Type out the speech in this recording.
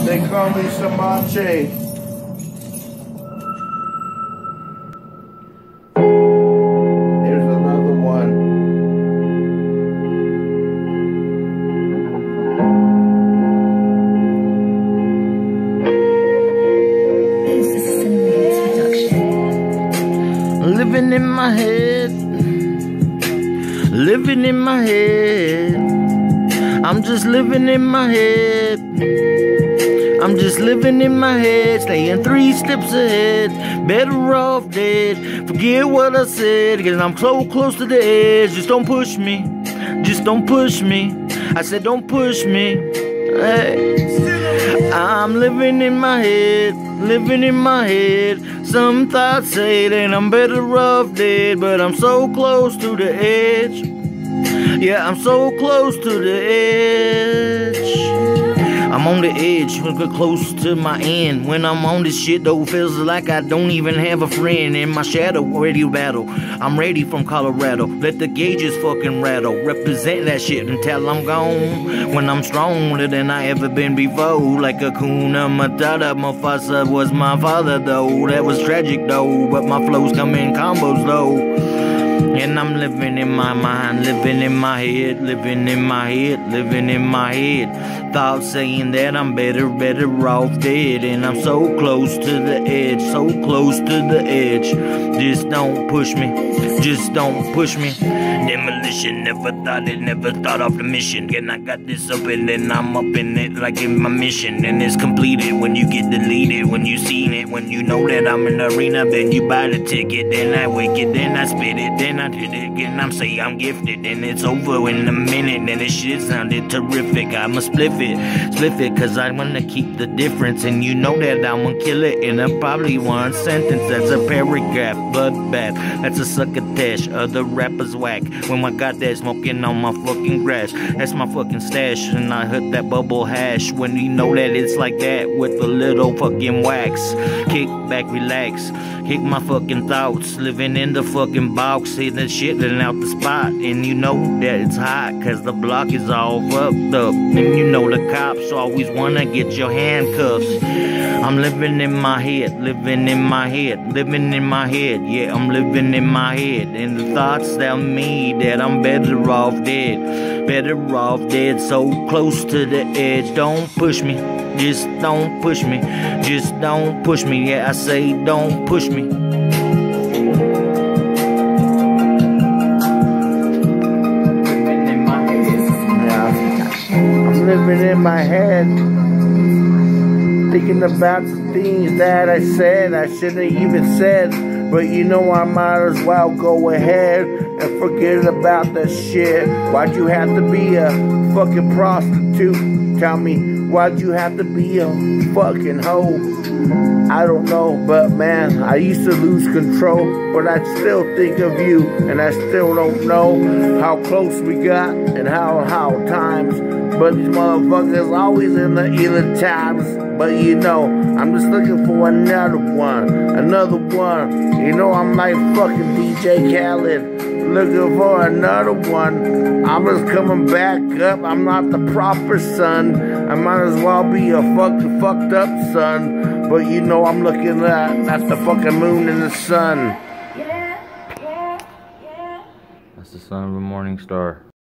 They call me Samache. Here's another one. Living in my head. Living in my head. I'm just living in my head. I'm just living in my head, staying 3 steps ahead. Better off dead. Forget what I said, cause I'm so close to the edge. Just don't push me. Just don't push me. I said don't push me. Hey. I'm living in my head. Living in my head. Some thoughts say that I'm better off dead, but I'm so close to the edge. Yeah, I'm so close to the edge. I'm on the edge, close to my end. When I'm on this shit though, feels like I don't even have a friend. In my shadow, ready to battle. I'm ready from Colorado. Let the gauges fucking rattle. Represent that shit until I'm gone. When I'm stronger than I ever been before. Like Hakuna Matata, Mufasa was my father though. That was tragic though, but my flows come in combos though. And I'm living in my mind, living in my head, living in my head, living in my head. Thoughts saying that I'm better off dead. And I'm so close to the edge, so close to the edge. Just don't push me, just don't push me. Demolition, never thought of the mission. And I got this up and then I'm up in it like in my mission. And it's completed when you get deleted, when you seen it, when you know that I'm in the arena. Then you buy the ticket, then I wake it, then I spit it, then I did it again. I'm say I'm gifted, and it's over in a minute. And this shit sounded terrific. I'ma spliff it, cause I wanna keep the difference. And you know that I'ma kill it in a probably one sentence. That's a paragraph, bloodbath. That's a succotash. Other rappers whack. When I got that smoking on my fucking grass, that's my fucking stash. And I hit that bubble hash. When you know that it's like that with a little fucking wax. Kick back, relax. Kick my fucking thoughts. Living in the fucking box. See the shit and out the spot. And you know that it's hot, cause the block is all fucked up. And you know the cops always wanna get your handcuffs. I'm living in my head, living in my head, living in my head. Yeah, I'm living in my head. And the thoughts tell me that I'm better off dead. Better off dead, so close to the edge. Don't push me, just don't push me. Just don't push me, yeah, I say don't push me. I'm living in my head, thinking about the things that I said I shouldn't even said. But you know I might as well go ahead and forget about that shit. Why'd you have to be a fucking prostitute? Tell me, why'd you have to be a fucking hoe? I don't know, but man, I used to lose control. But I still think of you, and I still don't know how close we got and how times. But these motherfuckers always in the either times. But you know, I'm just looking for another one. You know, I'm like fucking DJ Khaled, looking for another one. I'm just coming back up. I'm not the proper son. I might as well be a fucked up son. But you know, I'm looking at the fucking moon and the sun. That's the son of a morning star.